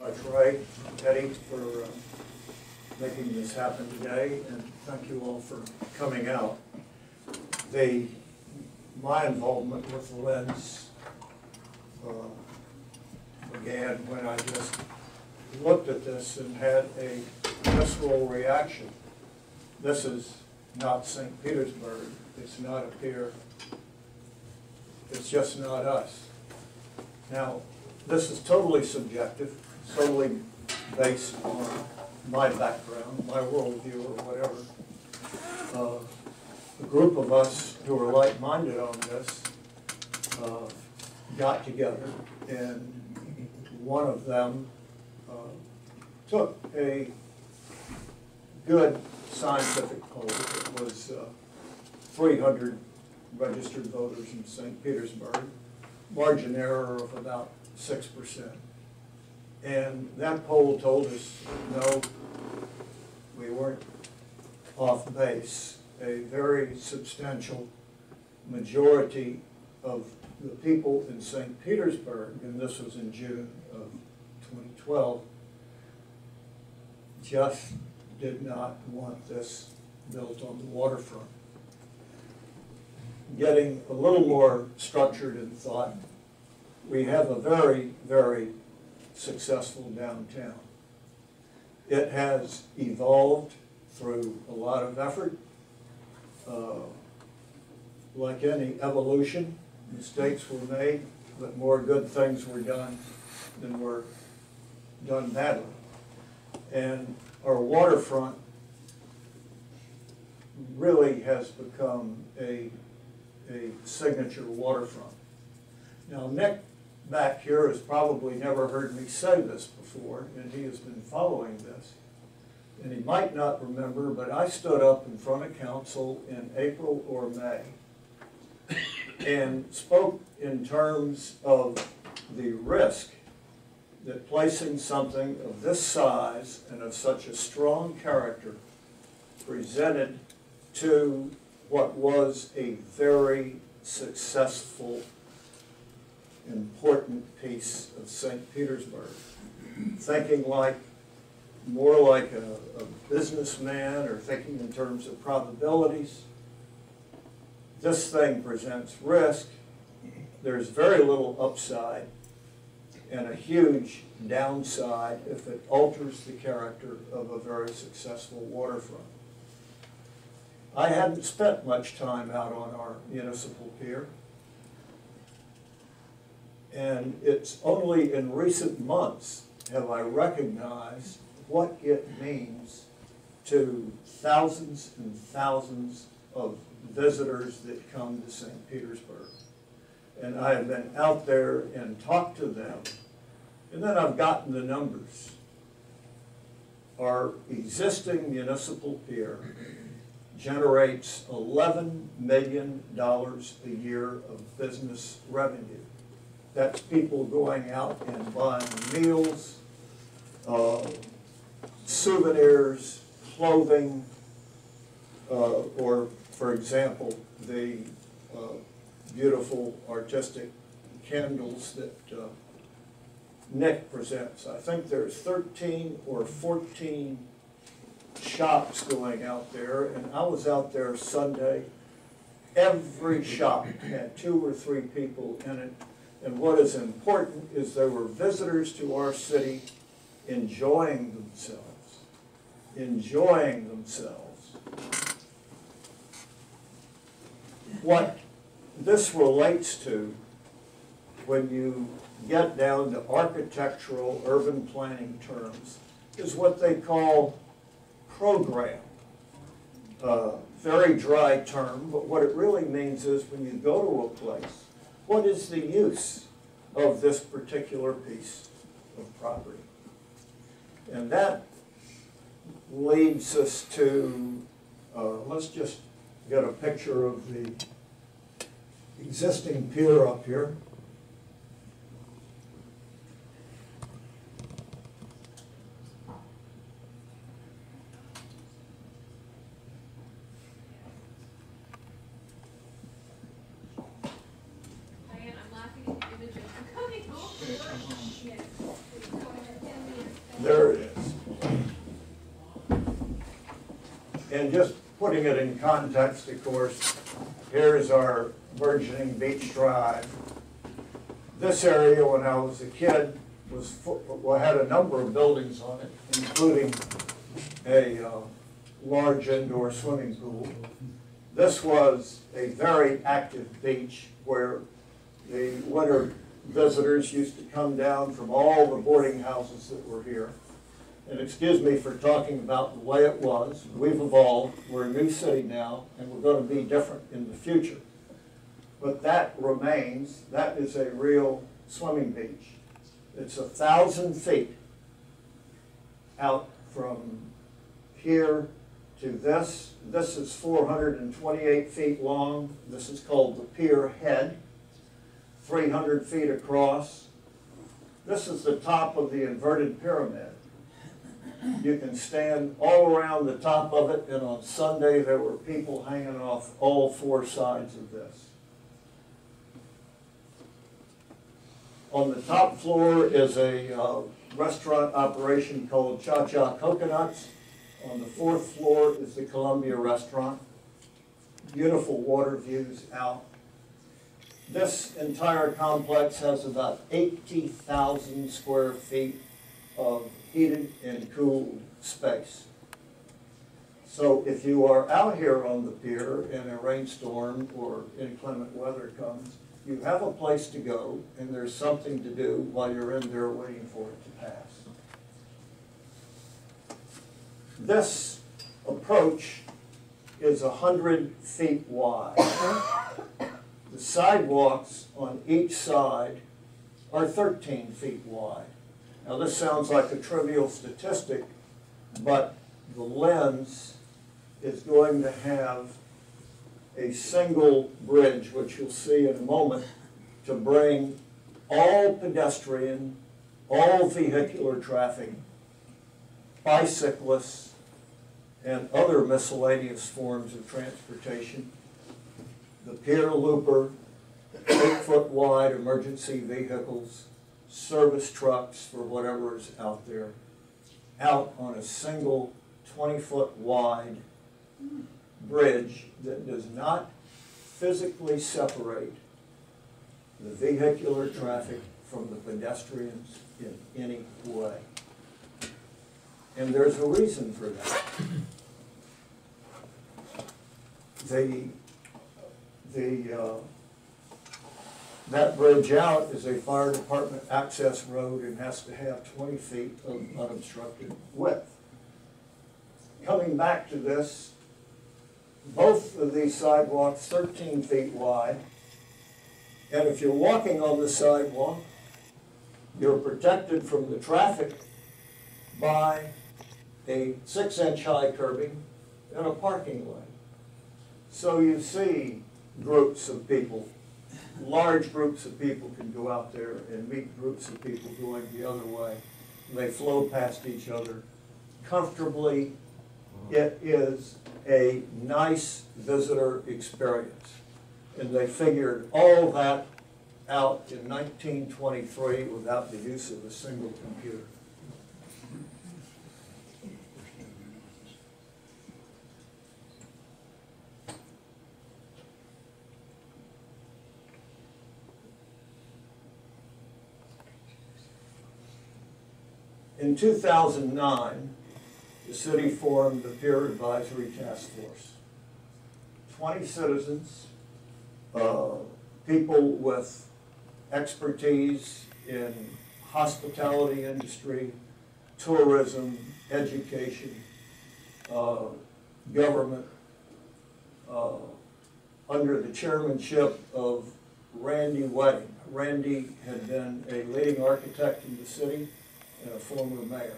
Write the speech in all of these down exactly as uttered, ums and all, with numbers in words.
Ray, Eddie, for uh, making this happen today, and thank you all for coming out. The, my involvement with the Lens uh, began when I just looked at this and had a visceral reaction. This is not Saint Petersburg. It's not a pier. It's just not us. Now, this is totally subjective, totally based on my background, my worldview, or whatever. Uh, a group of us who are like-minded on this uh, got together, and one of them uh, took a good scientific poll. It was uh, three hundred registered voters in Saint Petersburg, margin error of about six percent. And that poll told us, no, we weren't off base. A very substantial majority of the people in Saint Petersburg, and this was in June of twenty twelve, just did not want this built on the waterfront. Getting a little more structured in thought, we have a very, very successful downtown. It has evolved through a lot of effort. Uh, like any evolution, mistakes were made, but more good things were done than were done badly. And our waterfront really has become a, a signature waterfront. Now, Nick back here has probably never heard me say this before, and he has been following this. And he might not remember, but I stood up in front of council in April or May and spoke in terms of the risk that placing something of this size and of such a strong character presented to what was a very successful, important piece of Saint Petersburg. Thinking like, more like a, a businessman, or thinking in terms of probabilities, this thing presents risk. There's very little upside and a huge downside if it alters the character of a very successful waterfront. I hadn't spent much time out on our municipal pier, and it's only in recent months have I recognized what it means to thousands and thousands of visitors that come to Saint Petersburg. And I have been out there and talked to them, and then I've gotten the numbers. Our existing municipal pier generates eleven million dollars a year of business revenue. That's people going out and buying meals, uh, souvenirs, clothing, uh, or, for example, the uh, beautiful artistic candles that uh, Nick presents. I think there's thirteen or fourteen shops going out there, and I was out there Sunday. Every shop had two or three people in it, and what is important is there were visitors to our city enjoying themselves, enjoying themselves. What this relates to, when you get down to architectural urban planning terms, is what they call program. Uh, very dry term, but what it really means is when you go to a place, what is the use of this particular piece of property? And that leads us to, uh, let's just get a picture of the existing pier up here. Diane, I'm laughing at the images. I'm coming home. Yes. Please go ahead. There it is. And just putting it in context, of course, here's our burgeoning Beach Drive. This area, when I was a kid, was well, had a number of buildings on it, including a uh, large indoor swimming pool. This was a very active beach where the winter visitors used to come down from all the boarding houses that were here. And excuse me for talking about the way it was. We've evolved. We're a new city now, and we're going to be different in the future. But that remains. That is a real swimming beach. It's a thousand feet out from here to this. This is four hundred twenty-eight feet long. This is called the pier head, three hundred feet across. This is the top of the inverted pyramid. You can stand all around the top of it, and on Sunday there were people hanging off all four sides of this. On the top floor is a uh, restaurant operation called Cha Cha Coconuts. On the fourth floor is the Columbia Restaurant. Beautiful water views out. This entire complex has about eighty thousand square feet of heated and cooled space. So if you are out here on the pier and a rainstorm or inclement weather comes, you have a place to go and there's something to do while you're in there waiting for it to pass. This approach is one hundred feet wide. The sidewalks on each side are thirteen feet wide. Now this sounds like a trivial statistic, but the lens is going to have a single bridge, which you'll see in a moment, to bring all pedestrian, all vehicular traffic, bicyclists, and other miscellaneous forms of transportation. The pier looper, eight-foot wide emergency vehicles, service trucks for whatever is out there, out on a single twenty-foot wide bridge that does not physically separate the vehicular traffic from the pedestrians in any way. And there's a reason for that. The, the, uh, that bridge out is a fire department access road and has to have twenty feet of unobstructed width. Coming back to this, both of these sidewalks thirteen feet wide, and if you're walking on the sidewalk, you're protected from the traffic by a six-inch high curbing and a parking lane. So you see groups of people, large groups of people can go out there and meet groups of people going the other way. They flow past each other comfortably. It is a nice visitor experience. And they figured all that out in nineteen twenty-three without the use of a single computer. In two thousand nine, the city formed the Pier Advisory Task Force. twenty citizens, uh, people with expertise in hospitality industry, tourism, education, uh, government, uh, under the chairmanship of Randy Wedding. Randy had been a leading architect in the city and a former mayor.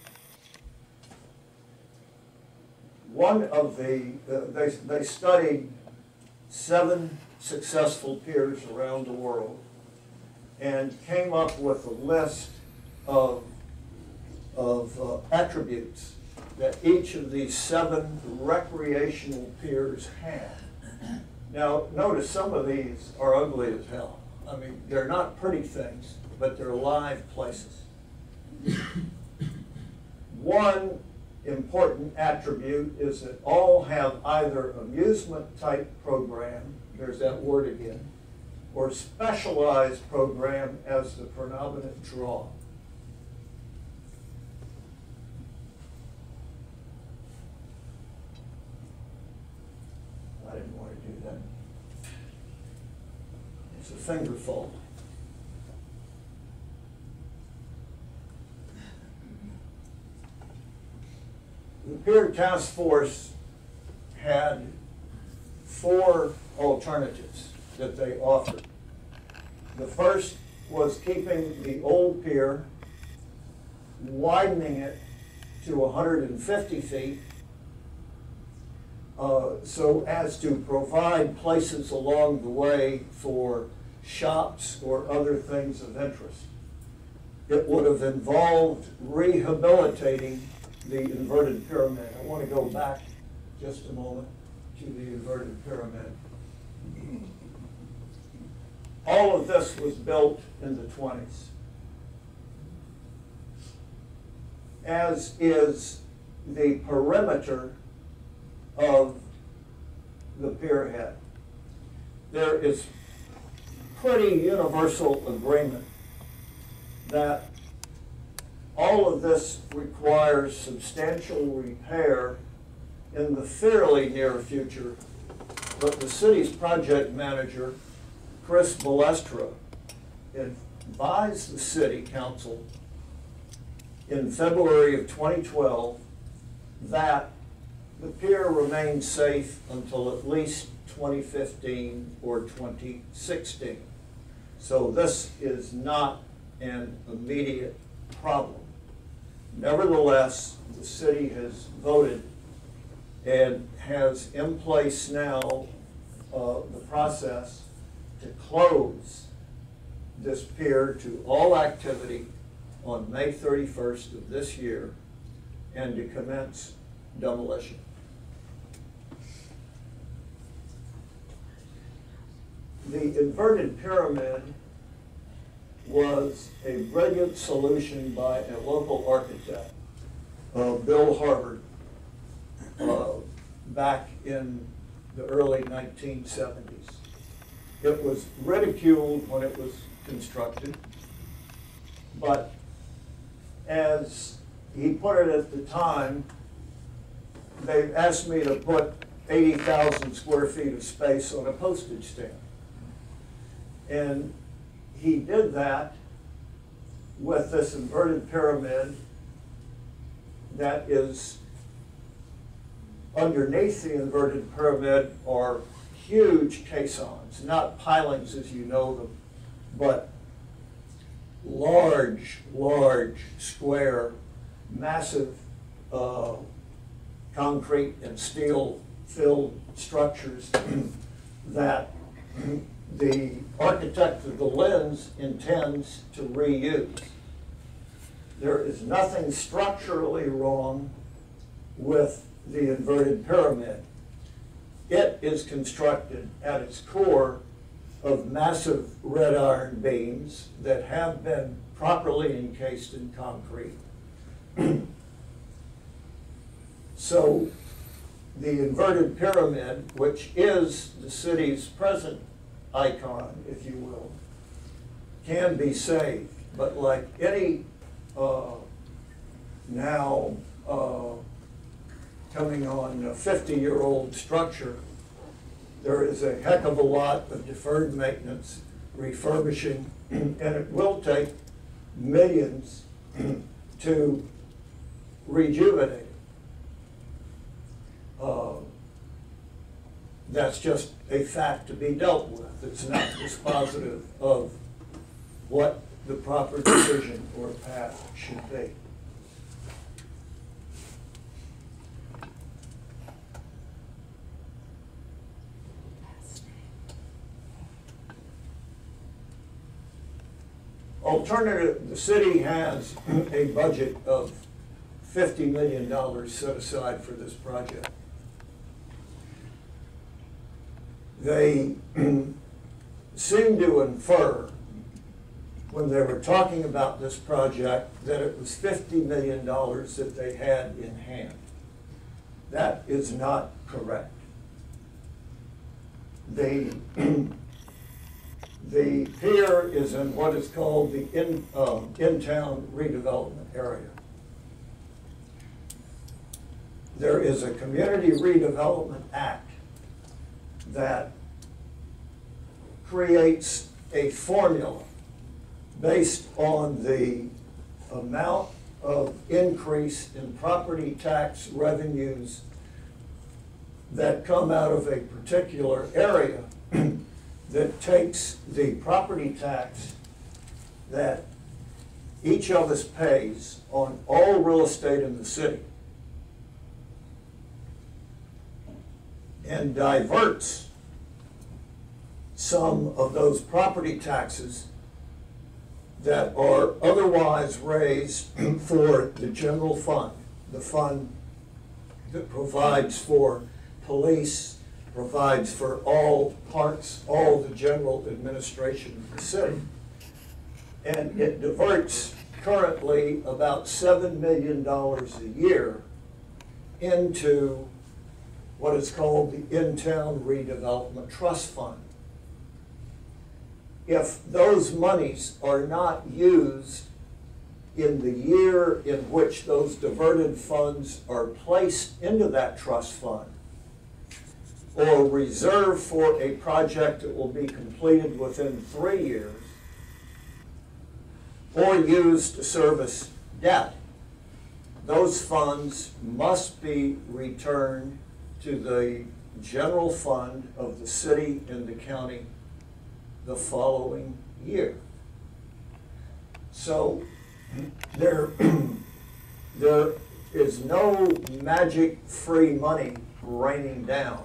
One of the, uh, they, they studied seven successful piers around the world and came up with a list of, of uh, attributes that each of these seven recreational piers have. Now, notice some of these are ugly as hell. I mean, they're not pretty things, but they're live places. one important attribute is that all have either amusement type program, there's that word again, or specialized program as the predominant draw. I didn't want to do that. It's a fingerful. The Pier Task Force had four alternatives that they offered. The first was keeping the old pier, widening it to one hundred fifty feet, uh, so as to provide places along the way for shops or other things of interest. It would have involved rehabilitating the inverted pyramid. I want to go back just a moment to the inverted pyramid. All of this was built in the twenties, as is the perimeter of the pier head. There is pretty universal agreement that all of this requires substantial repair in the fairly near future, but the city's project manager, Chris Balestra, advised the city council in February of twenty twelve that the pier remains safe until at least twenty fifteen or twenty sixteen. So this is not an immediate problem. Nevertheless, the city has voted and has in place now uh, the process to close this pier to all activity on May thirty-first of this year and to commence demolition. The inverted pyramid was a brilliant solution by a local architect, uh, Bill Harvard, uh, back in the early nineteen seventies. It was ridiculed when it was constructed, but as he put it at the time, they asked me to put eighty thousand square feet of space on a postage stamp. And he did that with this inverted pyramid that is underneath the inverted pyramid are huge caissons, not pilings as you know them, but large, large, square, massive uh, concrete and steel filled structures that the architect of the lens intends to reuse. There is nothing structurally wrong with the inverted pyramid. It is constructed at its core of massive red iron beams that have been properly encased in concrete. So the inverted pyramid, which is the city's present icon, if you will, can be saved. But like any uh, now uh, coming on a fifty-year-old structure, there is a heck of a lot of deferred maintenance, refurbishing, and it will take millions to rejuvenate it. Uh, that's just a fact to be dealt with. It's not dispositive of what the proper decision or path should be. Alternative, the city has a budget of fifty million dollars set aside for this project. They seem to infer when they were talking about this project, that it was fifty million dollars that they had in hand. That is not correct. The, the pier is in what is called the in, uh, in-town redevelopment area. There is a Community Redevelopment Act that creates a formula based on the amount of increase in property tax revenues that come out of a particular area that takes the property tax that each of us pays on all real estate in the city and diverts some of those property taxes that are otherwise raised for the general fund, the fund that provides for police, provides for all parts, all the general administration of the city. And it diverts currently about seven million dollars a year into what is called the In-Town Redevelopment Trust Fund. If those monies are not used in the year in which those diverted funds are placed into that trust fund, or reserved for a project that will be completed within three years, or used to service debt, those funds must be returned to the general fund of the city and the county the following year. So there, there is no magic free money raining down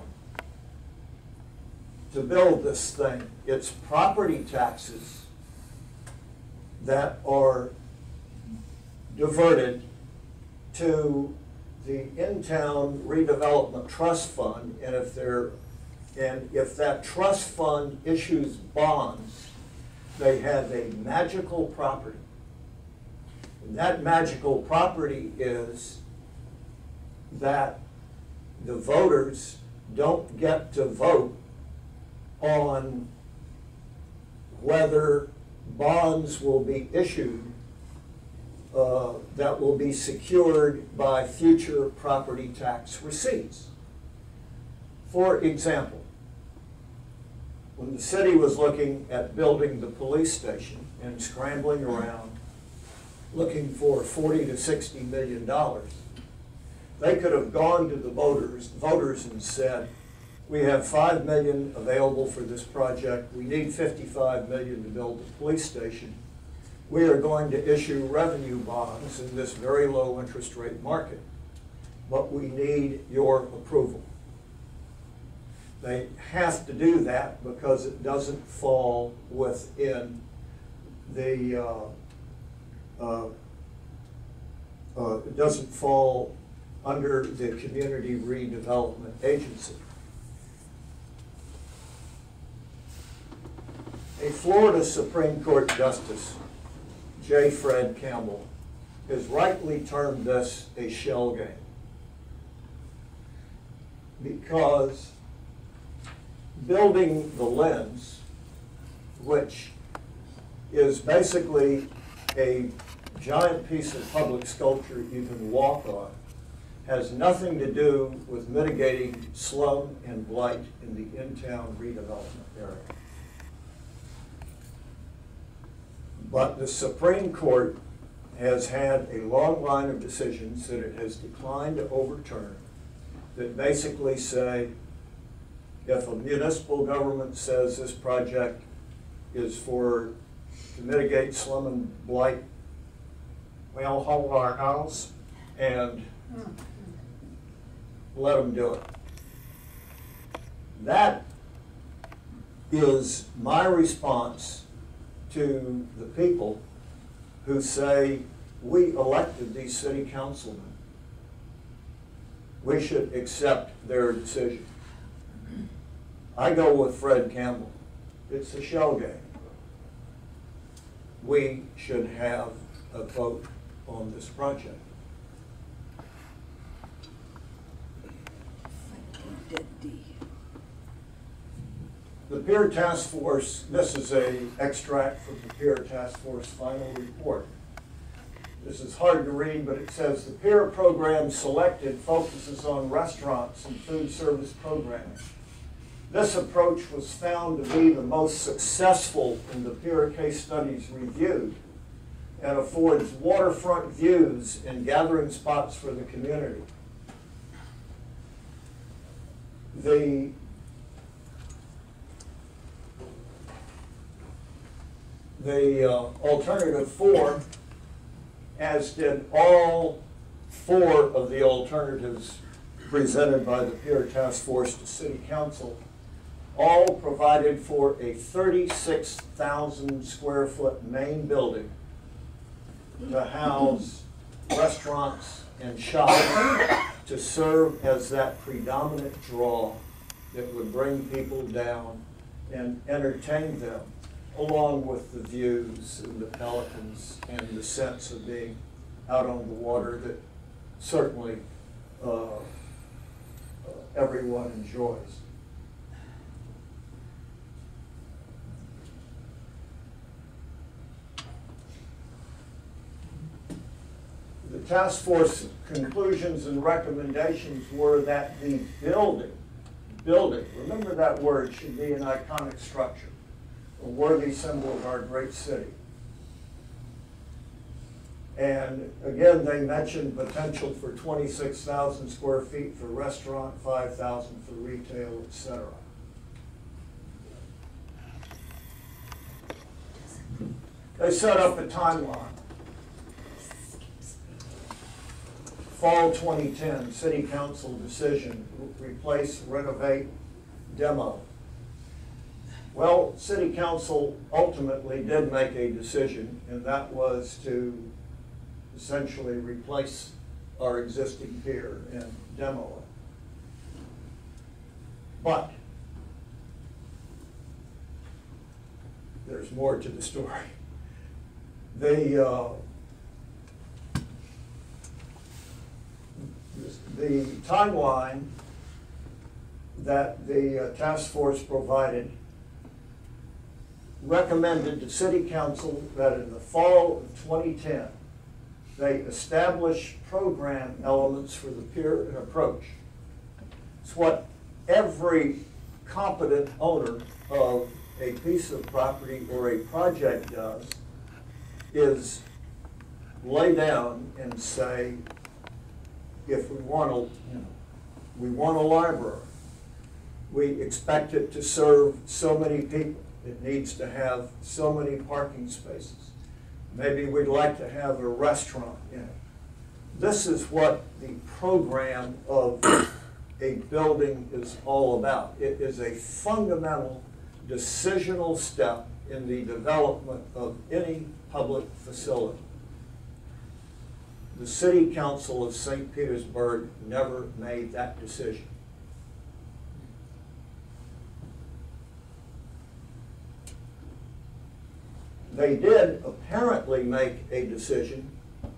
to build this thing. It's property taxes that are diverted to the In-Town Redevelopment Trust Fund, and if they're and if that trust fund issues bonds, they have a magical property. And that magical property is that the voters don't get to vote on whether bonds will be issued uh, that will be secured by future property tax receipts. For example, when the city was looking at building the police station and scrambling around looking for forty to sixty million dollars, they could have gone to the voters, voters and said, we have five million available for this project. We need fifty-five million to build the police station. We are going to issue revenue bonds in this very low interest rate market, but we need your approval. They have to do that because it doesn't fall within the, uh, uh, uh, it doesn't fall under the Community Redevelopment Agency. A Florida Supreme Court Justice, J. Fred Campbell, has rightly termed this a shell game because building the lens, which is basically a giant piece of public sculpture you can walk on, has nothing to do with mitigating slum and blight in the in-town redevelopment area. But the Supreme Court has had a long line of decisions that it has declined to overturn that basically say, if a municipal government says this project is for to mitigate slum and blight, we all hold our nose and let them do it. That is my response to the people who say, we elected these city councilmen. We should accept their decision. I go with Fred Campbell. It's a shell game. we should have a vote on this project. The Pier Task Force, this is a extract from the Pier Task Force final report. This is hard to read, but it says the Pier program selected focuses on restaurants and food service programming. This approach was found to be the most successful in the Pier case studies reviewed and affords waterfront views and gathering spots for the community. The The uh, alternative four, as did all four of the alternatives presented by the Pier Task Force to City Council, all provided for a thirty-six thousand square foot main building to house restaurants and shops to serve as that predominant draw that would bring people down and entertain them, along with the views and the pelicans and the sense of being out on the water that certainly uh, uh, everyone enjoys. The task force conclusions and recommendations were that the building, building, remember that word, should be an iconic structure, a worthy symbol of our great city. And again, they mentioned potential for twenty-six thousand square feet for restaurant, five thousand for retail, et cetera. They set up a timeline. Fall twenty ten, City Council decision, replace, renovate, demo. Well, City Council ultimately did make a decision, and that was to essentially replace our existing pier and demo it. But there's more to the story. The uh, the timeline that the uh, task force provided recommended to City Council that in the fall of twenty ten, they establish program elements for the pier and approach. It's what every competent owner of a piece of property or a project does, is lay down and say, if we want a, you know, we want a library, we expect it to serve so many people. It needs to have so many parking spaces. Maybe we'd like to have a restaurant in it. This is what the program of a building is all about. It is a fundamental decisional step in the development of any public facility. The City Council of Saint Petersburg never made that decision. They did apparently make a decision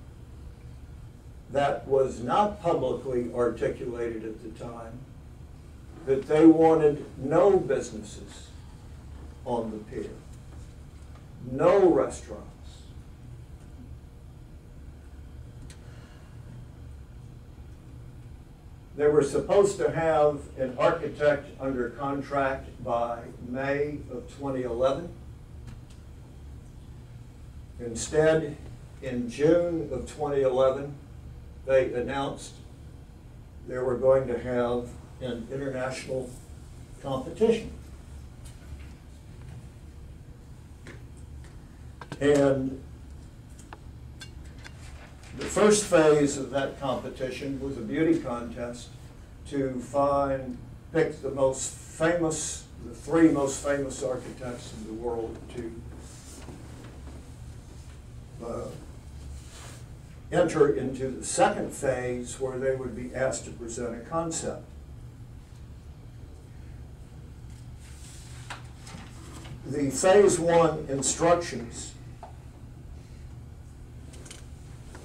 that was not publicly articulated at the time, that they wanted no businesses on the pier, no restaurants. They were supposed to have an architect under contract by May of twenty eleven. Instead, in June of twenty eleven, they announced they were going to have an international competition. And the first phase of that competition was a beauty contest to find, pick the most famous, the three most famous architects in the world to uh, enter into the second phase where they would be asked to present a concept. The phase one instructions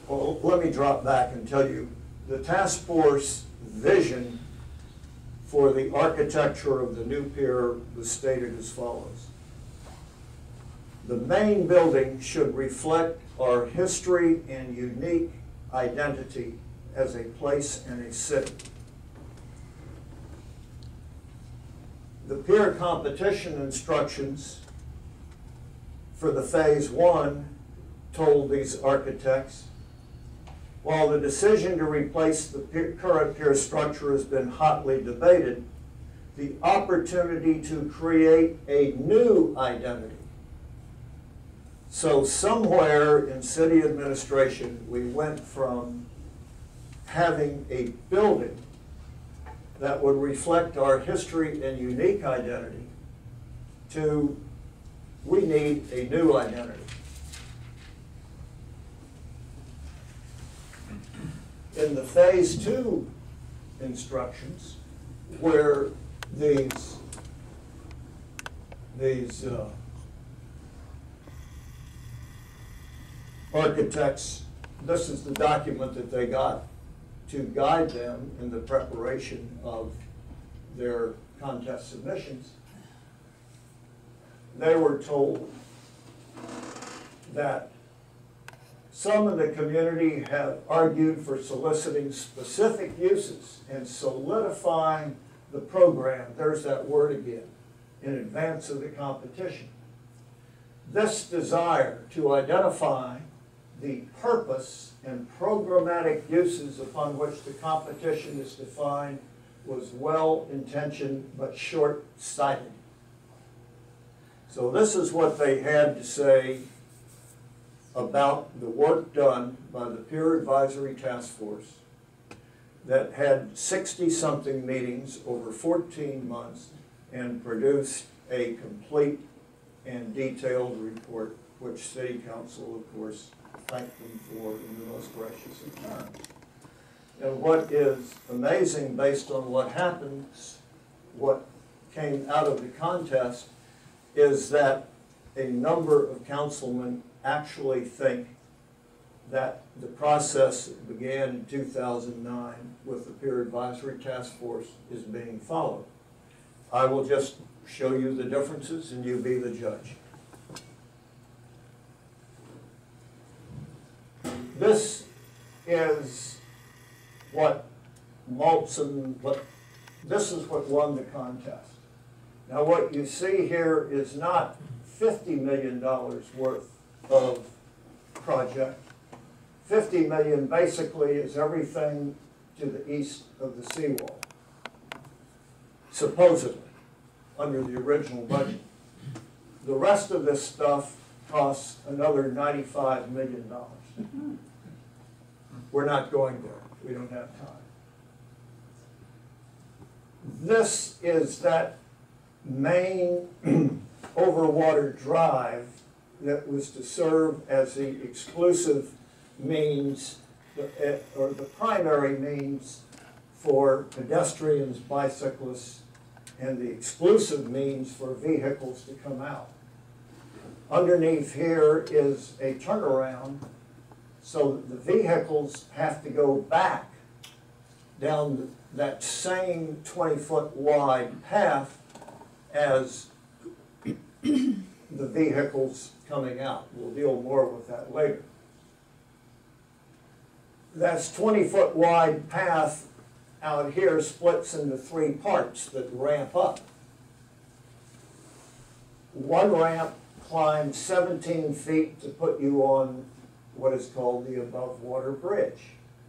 Well, let me drop back and tell you, the task force vision for the architecture of the new pier was stated as follows. The main building should reflect our history and unique identity as a place and a city. The pier competition instructions for the phase one told these architects, while the decision to replace the pier, current pier structure has been hotly debated, the opportunity to create a new identity. So somewhere in city administration, we went from having a building that would reflect our history and unique identity to we need a new identity. In the phase two instructions, where these, these uh, architects, this is the document that they got to guide them in the preparation of their contest submissions. They were told that some in the community have argued for soliciting specific uses and solidifying the program, there's that word again, in advance of the competition. This desire to identify the purpose and programmatic uses upon which the competition is defined was well-intentioned but short-sighted. So this is what they had to say about the work done by the Peer Advisory Task Force that had sixty-something meetings over fourteen months and produced a complete and detailed report, which City Council, of course, thanked them for in the most gracious of terms. And what is amazing based on what happens, what came out of the contest, is that a number of councilmen actually think that the process that began in two thousand nine with the Peer Advisory Task Force is being followed. I will just show you the differences and you be the judge. This is what Maltzan, what, this is what won the contest. Now what you see here is not fifty million dollars worth of project. fifty million dollars basically is everything to the east of the seawall, supposedly, under the original budget. The rest of this stuff costs another ninety-five million dollars. We're not going there. We don't have time. This is that main overwater drive that was to serve as the exclusive means, or the primary means for pedestrians, bicyclists, and the exclusive means for vehicles to come out. Underneath here is a turnaround, so the vehicles have to go back down that same twenty foot wide path as the vehicles coming out. We'll deal more with that later. That twenty foot wide path out here splits into three parts that ramp up. One ramp climbs seventeen feet to put you on what is called the above water bridge.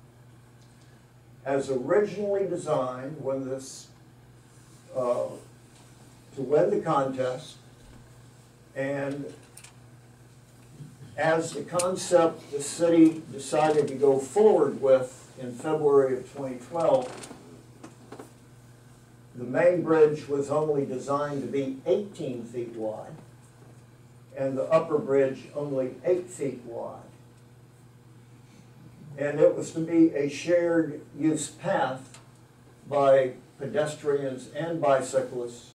As originally designed when this, uh, to win the contest, and as the concept the city decided to go forward with in February of twenty twelve, the main bridge was only designed to be eighteen feet wide, and the upper bridge only eight feet wide. And it was to be a shared use path by pedestrians and bicyclists